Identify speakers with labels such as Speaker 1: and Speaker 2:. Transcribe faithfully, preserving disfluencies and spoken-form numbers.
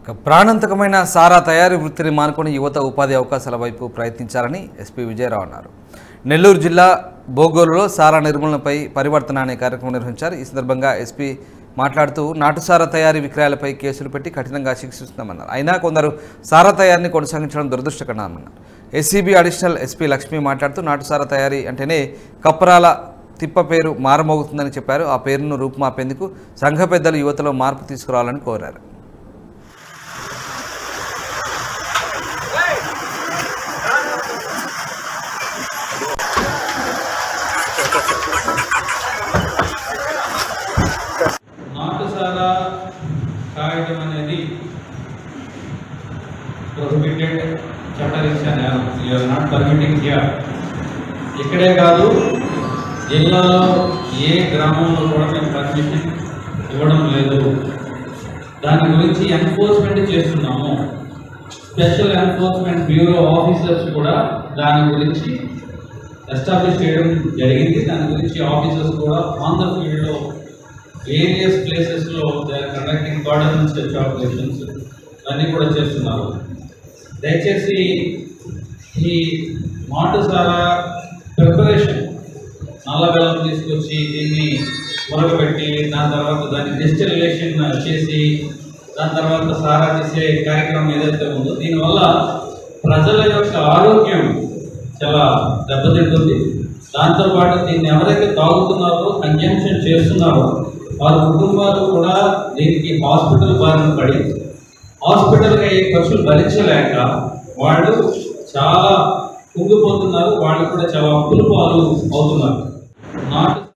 Speaker 1: ప్రాణాంతకమైన సారా తయారీ వృత్తిని మానుకొని యువత ఉపాధి అవకాశాల వైపు ప్రయత్నించాలని ఎస్పీ విజయరావు అన్నారు. నెల్లూరు జిల్లా బోగోలులో సారా నిర్మూలనపై పరివర్తన అనే కార్యక్రమం నిర్వహించారు. ఈ సందర్భంగా ఎస్పీ మాట్లాడుతూ నాటు సారా తయారీ విక్రయాలపై కేసులు పెట్టి కఠినంగా శిక్షిస్తున్నామన్నారు. అయినా కొందరు సారా తయారీని కొనసాగించడం దురదృష్టకరమన్నారు. ఎస్సీబీ అడిషనల్ ఎస్పీ లక్ష్మి మాట్లాడుతూ నాటు సారా తయారీ అంటేనే కప్పరాల తిప్ప పేరు మారమోగుతుందని చెప్పారు. ఆ పేరును రూపుమాపేందుకు సంఘ పెద్దలు యువతలో మార్పు తీసుకురావాలని కోరారు.
Speaker 2: నాటు సారా కాయడం అనేది ప్రొహిబిటెడ్ చట్టరీత్యా నేరం. You are not permitting here. ఇక్కడే కాదు, జిల్లాలో ఏ గ్రామంలో కూడా మేము పర్మిషన్ ఇవ్వడం లేదు. దాని గురించి ఎన్ఫోర్స్మెంట్ చేస్తున్నాము. స్పెషల్ ఎన్ఫోర్స్మెంట్ బ్యూరో ఆఫీసర్స్ కూడా దాని గురించి ఎస్టాబ్లిష్ చేయడం జరిగింది. దాని గురించి ఆఫీసర్స్ కూడా ఆన్ ద ఫీల్డ్లో వేరియస్ ప్లేసెస్లో they are conducting cordons search operations అన్నీ కూడా చేస్తున్నారు. దయచేసి ఈ నాటు సారా ప్రిపరేషన్ నల్లబెల్లం తీసుకొచ్చి దీన్ని ఉరగబెట్టి దాని తర్వాత దాన్ని డిస్టిలేషన్ చేసి దాని తర్వాత సారా తీసే కార్యక్రమం ఏదైతే ఉందో దీనివల్ల ప్రజల యొక్క ఆరోగ్యం చాలా దెబ్బతింటుంది. దాంతోపాటు దీన్ని ఎవరైతే తాగుతున్నారో, కన్జంప్షన్ చేస్తున్నారో వారి కుటుంబాలు కూడా దీనికి హాస్పిటల్ బారిన పడి హాస్పిటల్కి అయ్యే ఖర్చులు భరించలేక వాళ్ళు చాలా కుంగిపోతున్నారు. వాళ్ళు కూడా చాలా అప్పుల పాలు అవుతున్నారు. నాటు